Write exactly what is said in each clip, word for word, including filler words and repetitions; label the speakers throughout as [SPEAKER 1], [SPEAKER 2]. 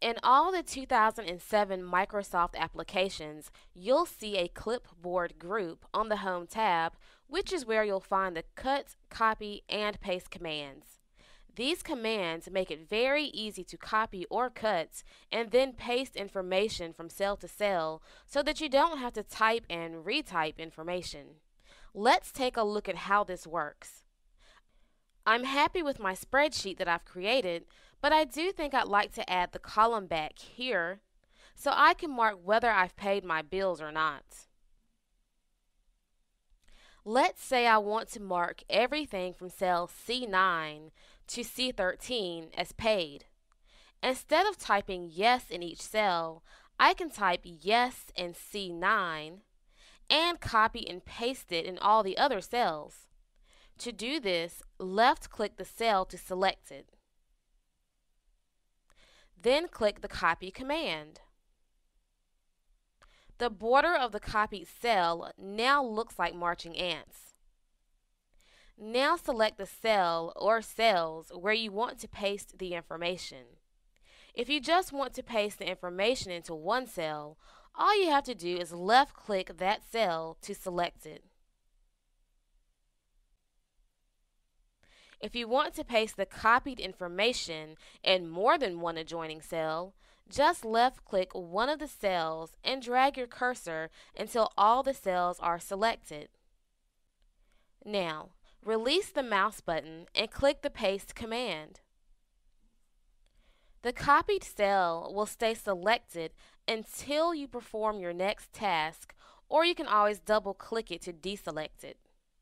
[SPEAKER 1] In all the two thousand seven Microsoft applications, you'll see a clipboard group on the Home tab, which is where you'll find the cut, copy, and paste commands. These commands make it very easy to copy or cut and then paste information from cell to cell so that you don't have to type and retype information. Let's take a look at how this works. I'm happy with my spreadsheet that I've created, but I do think I'd like to add the column back here so I can mark whether I've paid my bills or not. Let's say I want to mark everything from cell C nine to C thirteen as paid. Instead of typing yes in each cell, I can type yes in C nine and copy and paste it in all the other cells. To do this, left-click the cell to select it. Then click the Copy command. The border of the copied cell now looks like marching ants. Now select the cell or cells where you want to paste the information. If you just want to paste the information into one cell, all you have to do is left-click that cell to select it. If you want to paste the copied information in more than one adjoining cell, just left-click one of the cells and drag your cursor until all the cells are selected. Now, release the mouse button and click the Paste command. The copied cell will stay selected until you perform your next task, or you can always double-click it to deselect it.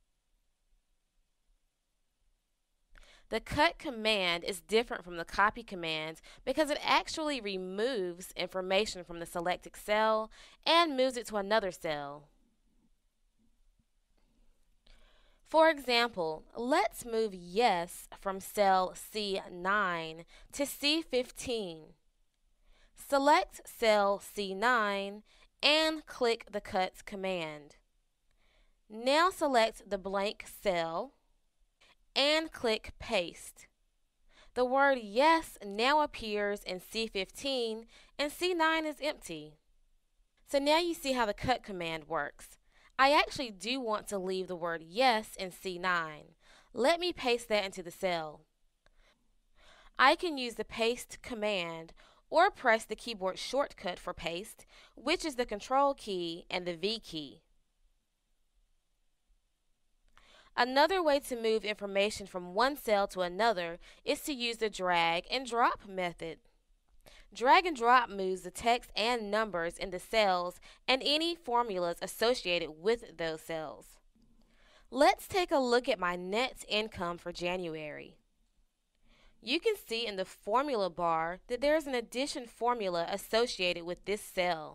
[SPEAKER 1] The cut command is different from the copy command because it actually removes information from the selected cell and moves it to another cell. For example, let's move yes from cell C nine to C fifteen. Select cell C nine and click the cut command. Now select the blank cell and click Paste. The word Yes now appears in C fifteen and C nine is empty. So now you see how the cut command works. I actually do want to leave the word Yes in C nine. Let me paste that into the cell. I can use the Paste command or press the keyboard shortcut for paste, which is the Control key and the V key. Another way to move information from one cell to another is to use the drag and drop method. Drag and drop moves the text and numbers in the cells and any formulas associated with those cells. Let's take a look at my net income for January. You can see in the formula bar that there is an addition formula associated with this cell.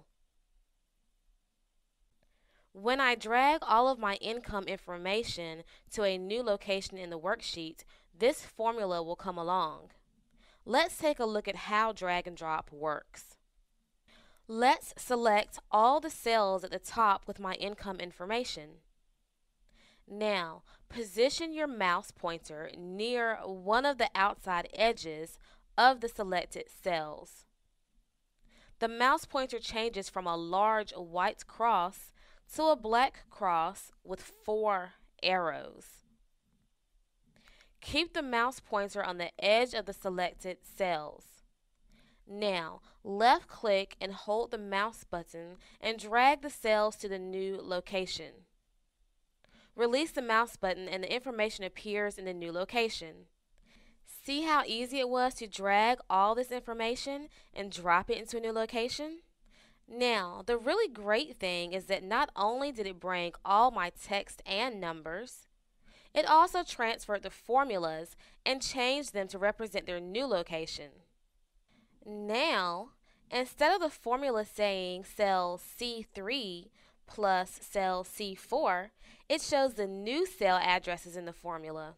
[SPEAKER 1] When I drag all of my income information to a new location in the worksheet, this formula will come along. Let's take a look at how drag and drop works. Let's select all the cells at the top with my income information. Now, position your mouse pointer near one of the outside edges of the selected cells. The mouse pointer changes from a large white cross to a black cross with four arrows. Keep the mouse pointer on the edge of the selected cells. Now, left-click and hold the mouse button and drag the cells to the new location. Release the mouse button and the information appears in the new location. See how easy it was to drag all this information and drop it into a new location? Now, the really great thing is that not only did it bring all my text and numbers, it also transferred the formulas and changed them to represent their new location. Now, instead of the formula saying cell C three plus cell C four, it shows the new cell addresses in the formula.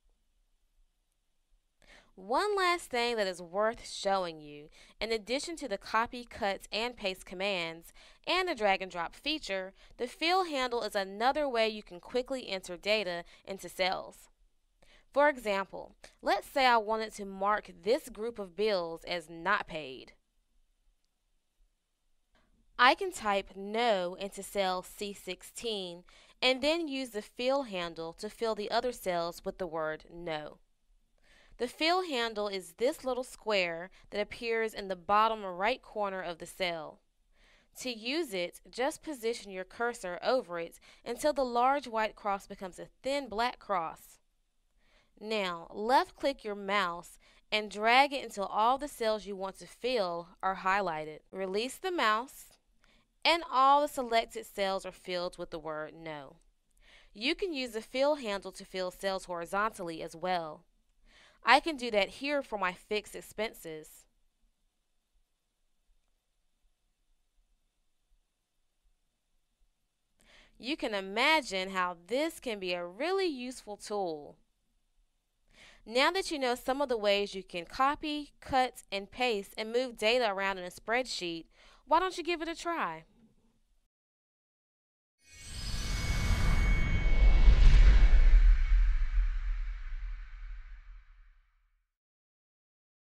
[SPEAKER 1] One last thing that is worth showing you, in addition to the copy, cut, and paste commands and the drag and drop feature, the fill handle is another way you can quickly enter data into cells. For example, let's say I wanted to mark this group of bills as not paid. I can type no into cell C sixteen and then use the fill handle to fill the other cells with the word no. The fill handle is this little square that appears in the bottom right corner of the cell. To use it, just position your cursor over it until the large white cross becomes a thin black cross. Now, left-click your mouse and drag it until all the cells you want to fill are highlighted. Release the mouse, and all the selected cells are filled with the word no. You can use the fill handle to fill cells horizontally as well. I can do that here for my fixed expenses. You can imagine how this can be a really useful tool. Now that you know some of the ways you can copy, cut, and paste and move data around in a spreadsheet, why don't you give it a try?